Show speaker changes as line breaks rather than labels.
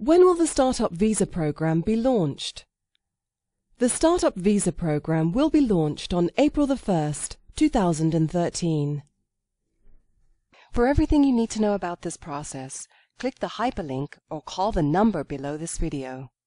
When will the Startup Visa program be launched? The Startup Visa program will be launched on April the 1st, 2013. For everything you need to know about this process, click the hyperlink or call the number below this video.